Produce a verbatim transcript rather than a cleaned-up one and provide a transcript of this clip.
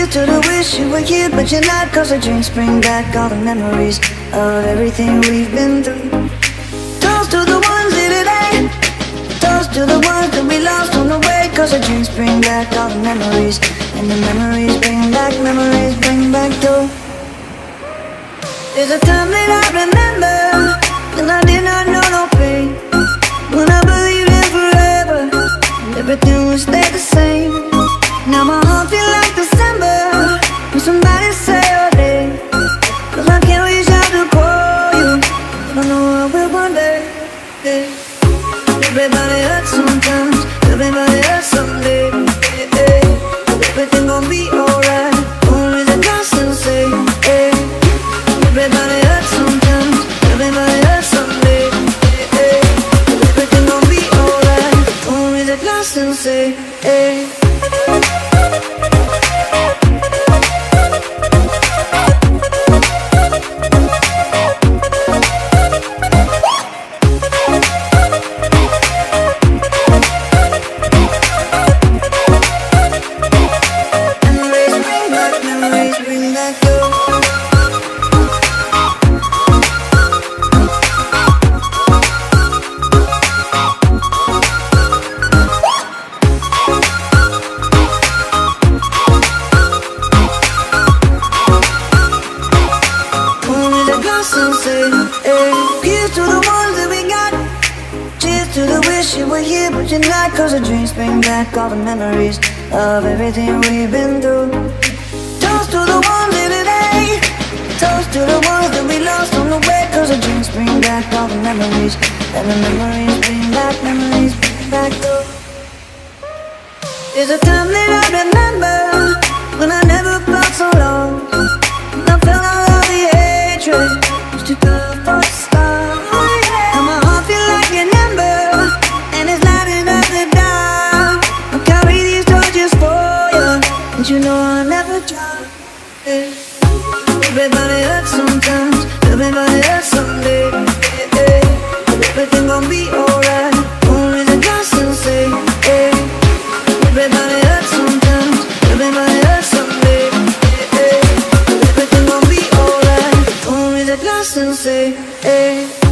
Here's to the wish you were here, but you're not. Cause the drinks bring back all the memories of everything we've been through. Toast to the ones here today. Toast to the ones that we lost on the way. Cause the drinks bring back all the memories, and the memories bring back, memories bring back too. There's a time that I remember when I did not know no pain, when I believed in forever, everything would stay the same. Now my heart feel like December when somebody say your name. Cause I can't reach out to call you, but I know I will one day. Yeah. Everybody hurts sometimes, everybody hurts someday. Yeah, yeah. Everything gon' be alright, only the constant say. Yeah. Everybody hurts sometimes, everybody hurts someday. Yeah, yeah. Everything gon' be alright, only the constant say. Yeah. Here's to the ones that we got. Cheers to the wish you were here, but you're not. Cause the dreams bring back all the memories of everything we've been through. Toast to the ones here today. Toast to the ones that we lost on the way. Cause the dreams bring back all the memories, and the memories bring back, memories bring back too. There's a time that I remember when I never felt so long, when I felt all of the hatred to the first star. And my heart feel like an ember, and it's lighting up the dark. I'll carry these torches for you, and you know I'll never drop. Yeah. Everybody hurts sometimes, everybody hurts someday. Yeah, yeah. Everything gon' be alright, only the constant say. Yeah. Everybody hurts sometimes, everybody hurts someday. Yeah, yeah. Everything gon' be alright, only the constant say. Hey.